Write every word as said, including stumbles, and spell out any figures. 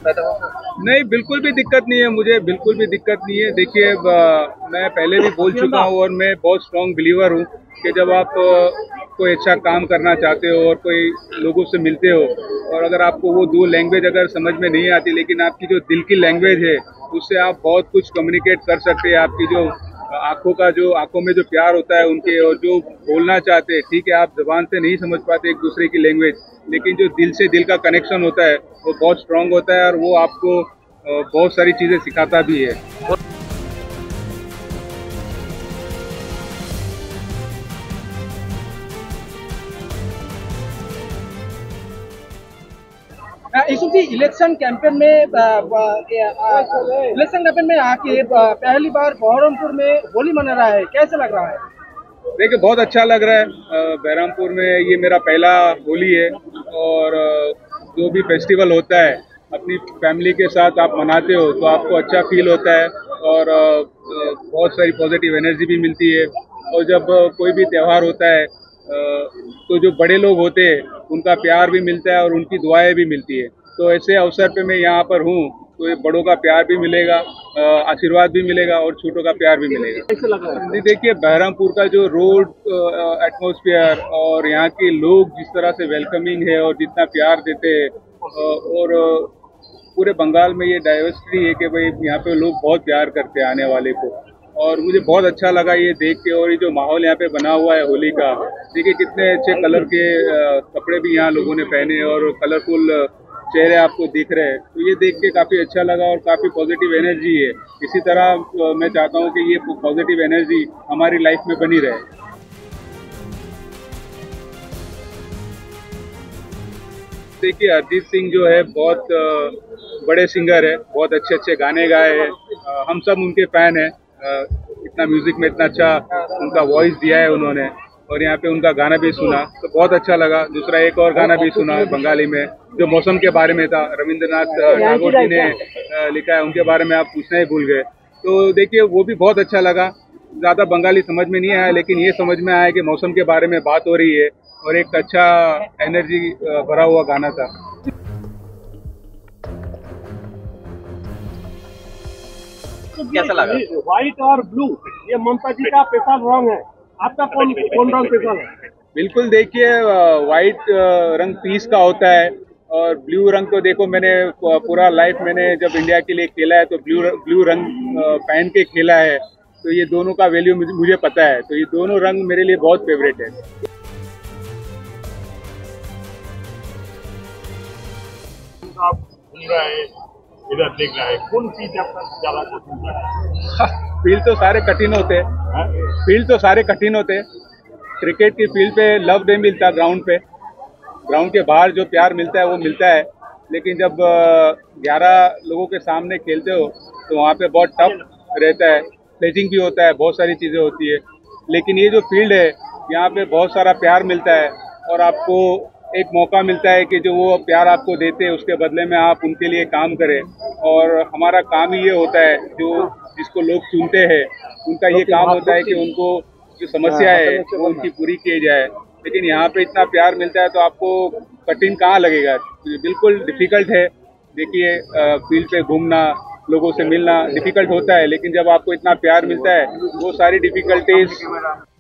पैदा होता है? नहीं, बिल्कुल भी दिक्कत नहीं है, मुझे बिल्कुल भी दिक्कत नहीं है। देखिए, मैं पहले भी बोल चुका हूँ और मैं बहुत स्ट्रॉन्ग बिलीवर हूँ कि जब आप कोई अच्छा काम करना चाहते हो और कोई लोगों से मिलते हो और अगर आपको वो दो लैंग्वेज अगर समझ में नहीं आती, लेकिन आपकी जो दिल की लैंग्वेज है उससे आप बहुत कुछ कम्युनिकेट कर सकते हैं। आपकी जो आंखों का जो आंखों में जो प्यार होता है उनके, और जो बोलना चाहते हैं, ठीक है आप जबान से नहीं समझ पाते एक दूसरे की लैंग्वेज, लेकिन जो दिल से दिल का कनेक्शन होता है वो बहुत स्ट्रांग होता है और वो आपको बहुत सारी चीज़ें सिखाता भी है। यूसुफ जी, इलेक्शन कैंपेन में इलेक्शन कैंपेन में आके पहली बार बहरमपुर में होली मना रहा है, कैसे लग रहा है? देखिए, बहुत अच्छा लग रहा है। बहरमपुर में ये मेरा पहला होली है और जो भी फेस्टिवल होता है अपनी फैमिली के साथ आप मनाते हो तो आपको अच्छा फील होता है और बहुत सारी पॉजिटिव एनर्जी भी मिलती है। और जब कोई भी त्यौहार होता है तो जो बड़े लोग होते हैं उनका प्यार भी मिलता है और उनकी दुआएं भी मिलती है। तो ऐसे अवसर पे मैं यहाँ पर हूँ तो ये बड़ों का प्यार भी मिलेगा, आशीर्वाद भी मिलेगा और छोटों का प्यार भी मिलेगा। कैसे लगा? देखिए, बहरमपुर का जो रोड एटमॉस्फेयर और यहाँ के लोग जिस तरह से वेलकमिंग है और जितना प्यार देते हैं, और पूरे बंगाल में ये डाइवर्सिटी है कि भाई यहाँ पे लोग बहुत प्यार करते हैं आने वाले को, और मुझे बहुत अच्छा लगा ये देख के। और ये जो माहौल यहाँ पे बना हुआ है होली का, देखिए कितने अच्छे कलर के कपड़े भी यहाँ लोगों ने पहने और कलरफुल चेहरे आपको दिख रहे हैं, तो ये देख के काफ़ी अच्छा लगा और काफ़ी पॉजिटिव एनर्जी है। इसी तरह मैं चाहता हूँ कि ये पॉजिटिव एनर्जी हमारी लाइफ में बनी रहे। देखिए, अरिजीत सिंह जो है बहुत बड़े सिंगर है, बहुत अच्छे अच्छे गाने गाए हैं, हम सब उनके फैन हैं। इतना म्यूजिक में इतना अच्छा उनका वॉइस दिया है उन्होंने, और यहाँ पे उनका गाना भी सुना तो बहुत अच्छा लगा। दूसरा एक और गाना भी सुना बंगाली में जो मौसम के बारे में था, रविंद्रनाथ टैगोर जी ने लिखा है, उनके बारे में आप पूछना ही भूल गए। तो देखिए, वो भी बहुत अच्छा लगा। ज़्यादा बंगाली समझ में नहीं आया, लेकिन ये समझ में आया कि मौसम के बारे में बात हो रही है और एक अच्छा एनर्जी भरा हुआ गाना था। कैसा लगा? व्हाइट और ब्लू ये ममता जी का स्पेशल रंग है, आपका कौन कौन रंग स्पेशल है? बिल्कुल, देखिए व्हाइट रंग पीस का होता है और ब्लू रंग तो देखो मैंने पूरा लाइफ मैंने जब इंडिया के लिए खेला है तो ब्लू ब्लू रंग पहन के खेला है, तो ये दोनों का वैल्यू मुझे पता है, तो ये दोनों रंग मेरे लिए बहुत फेवरेट है। आप घूम रहा है, इधर देख रहा है, कौन चीज आपका ज्यादा पसंद है? फील्ड तो सारे कठिन होते हैं, फील्ड तो सारे कठिन होते हैं। क्रिकेट की फील्ड पे लव नहीं मिलता, ग्राउंड पे ग्राउंड के बाहर जो प्यार मिलता है वो मिलता है, लेकिन जब ग्यारह लोगों के सामने खेलते हो तो वहाँ पे बहुत टफ रहता है, प्लेजिंग भी होता है, बहुत सारी चीज़ें होती है। लेकिन ये जो फील्ड है यहाँ पे बहुत सारा प्यार मिलता है और आपको एक मौका मिलता है कि जो वो प्यार आपको देते हैं उसके बदले में आप उनके लिए काम करें। और हमारा काम ही ये होता है, जो जिसको लोग चुनते हैं उनका ये काम होता है कि उनको जो समस्या है वो उनकी पूरी की जाए। लेकिन यहाँ पे इतना प्यार मिलता है तो आपको कठिन कहाँ लगेगा, बिल्कुल डिफ़िकल्ट है। देखिए, फील्ड पे घूमना, लोगों से मिलना डिफ़िकल्ट होता है, लेकिन जब आपको इतना प्यार मिलता है वो सारी डिफ़िकल्टीज